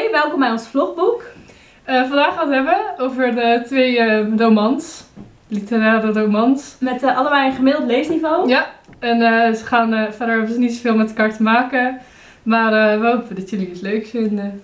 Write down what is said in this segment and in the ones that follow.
Hoi, welkom bij ons vlogboek. Vandaag gaan we het hebben over de twee romans, literaire romans. Met allebei een gemiddeld leesniveau. Ja, en ze gaan verder hebben ze niet zoveel met elkaar te maken, maar we hopen dat jullie het leuk vinden.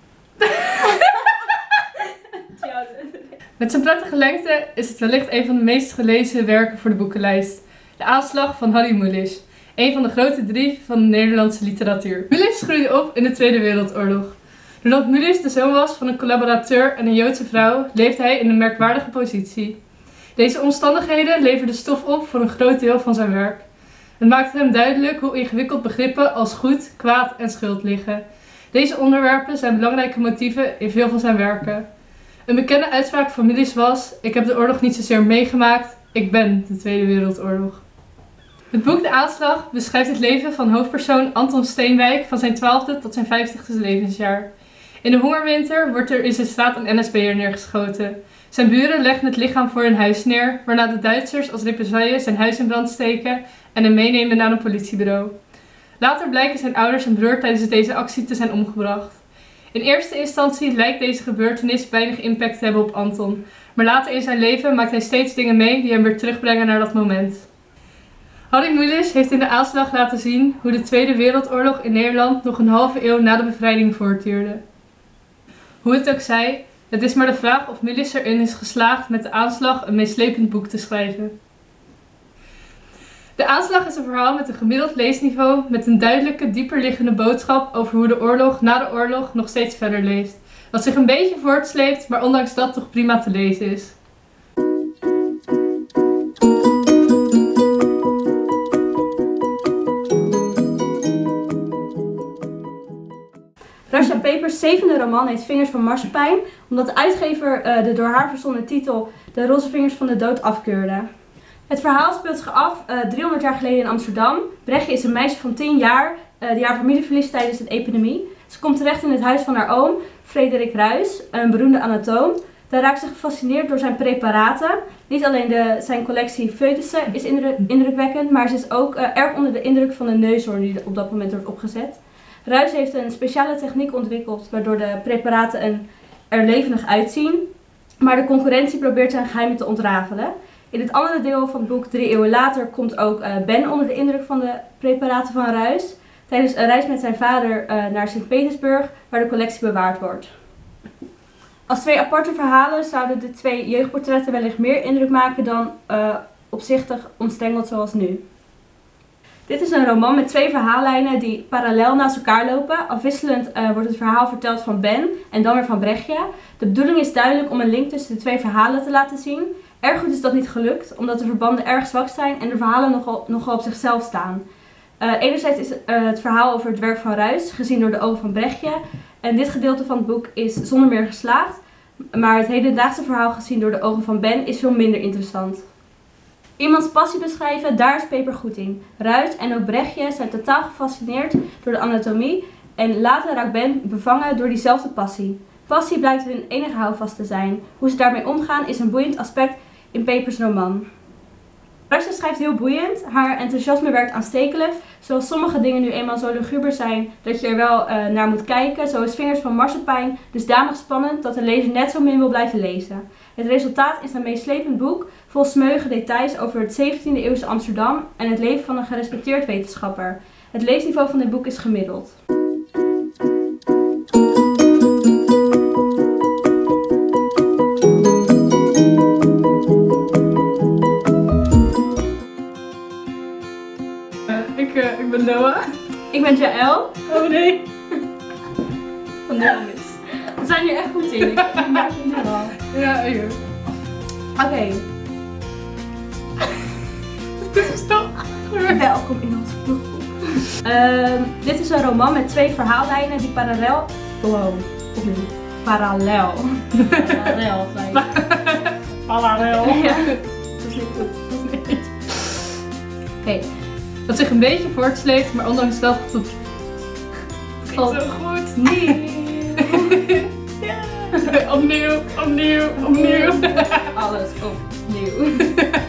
Met zijn prettige lengte is het wellicht een van de meest gelezen werken voor de boekenlijst. De Aanslag van Harry Mulisch. Een van de grote drie van de Nederlandse literatuur. Mulisch groeide op in de Tweede Wereldoorlog. Doordat Mulisch de zoon was van een collaborateur en een Joodse vrouw, leefde hij in een merkwaardige positie. Deze omstandigheden leverden stof op voor een groot deel van zijn werk. Het maakte hem duidelijk hoe ingewikkeld begrippen als goed, kwaad en schuld liggen. Deze onderwerpen zijn belangrijke motieven in veel van zijn werken. Een bekende uitspraak van Mulisch was: ik heb de oorlog niet zozeer meegemaakt, ik ben de Tweede Wereldoorlog. Het boek De Aanslag beschrijft het leven van hoofdpersoon Anton Steenwijk van zijn 12e tot zijn 50e levensjaar. In de hongerwinter wordt er in zijn straat een NSB'er neergeschoten. Zijn buren leggen het lichaam voor hun huis neer, waarna de Duitsers als represaille zijn huis in brand steken en hem meenemen naar een politiebureau. Later blijken zijn ouders en broer tijdens deze actie te zijn omgebracht. In eerste instantie lijkt deze gebeurtenis weinig impact te hebben op Anton, maar later in zijn leven maakt hij steeds dingen mee die hem weer terugbrengen naar dat moment. Harry Mulisch heeft in De Aanslag laten zien hoe de Tweede Wereldoorlog in Nederland nog een halve eeuw na de bevrijding voortduurde. Hoe het ook zij, het is maar de vraag of Mulisch erin is geslaagd met De Aanslag een meeslepend boek te schrijven. De Aanslag is een verhaal met een gemiddeld leesniveau met een duidelijke, dieperliggende boodschap over hoe de oorlog na de oorlog nog steeds verder leeft. Wat zich een beetje voortsleept, maar ondanks dat toch prima te lezen is. Rasha Pepers' zevende roman heet Vingers van Marsepein, omdat de uitgever de door haar verzonnen titel De Roze Vingers van de Dood afkeurde. Het verhaal speelt zich af 300 jaar geleden in Amsterdam. Brechtje is een meisje van 10 jaar die haar familie verliest tijdens een epidemie. Ze komt terecht in het huis van haar oom, Frederik Ruys, een beroemde anatoom. Daar raakt ze gefascineerd door zijn preparaten. Niet alleen zijn collectie foetussen is indrukwekkend, maar ze is ook erg onder de indruk van de neushoorn die op dat moment wordt opgezet. Ruys heeft een speciale techniek ontwikkeld waardoor de preparaten er levendig uitzien, maar de concurrentie probeert zijn geheimen te ontrafelen. In het andere deel van het boek, 3 eeuwen later, komt ook Ben onder de indruk van de preparaten van Ruys tijdens een reis met zijn vader naar Sint-Petersburg, waar de collectie bewaard wordt. Als twee aparte verhalen zouden de twee jeugdportretten wellicht meer indruk maken dan opzichtig omstrengeld zoals nu. Dit is een roman met twee verhaallijnen die parallel naast elkaar lopen. Afwisselend wordt het verhaal verteld van Ben en dan weer van Brechtje. De bedoeling is duidelijk om een link tussen de twee verhalen te laten zien. Erg goed is dat niet gelukt, omdat de verbanden erg zwak zijn en de verhalen nogal op zichzelf staan. Enerzijds is het verhaal over het werk van Ruys, gezien door de ogen van Brechtje. En dit gedeelte van het boek is zonder meer geslaagd. Maar het hedendaagse verhaal gezien door de ogen van Ben is veel minder interessant. Iemands passie beschrijven, daar is Peper goed in. Ruys en ook Brechtje zijn totaal gefascineerd door de anatomie en later raakt Ben bevangen door diezelfde passie. Passie blijkt hun enige houvast te zijn. Hoe ze daarmee omgaan is een boeiend aspect in Pepers roman. Rasha schrijft heel boeiend, haar enthousiasme werkt aanstekelijk, zoals sommige dingen nu eenmaal zo luguber zijn dat je er wel naar moet kijken. Zo is Vingers van Marsepein dusdanig spannend dat de lezer net zo min wil blijven lezen. Het resultaat is een meeslepend boek vol smeuïge details over het 17e eeuwse Amsterdam en het leven van een gerespecteerd wetenschapper. Het leesniveau van dit boek is gemiddeld. Ik ben Noah. Ik ben Jaël. Oh nee. Van Nederlands. We zijn hier echt goed in. Ik maak het nu al. Ja, ik ook. Oké. Dit is toch... Welkom in ons vlogboek. Dit is een roman met twee verhaallijnen die parallel... Wow, opnieuw. Parallel. Parallel, zei je. Parallel. Ja, dat is niet goed. Oké. Dat zich een beetje voortsleept, maar ondanks dat tot... Oh. Zo goed. Nee. Ja. Opnieuw. Alles opnieuw.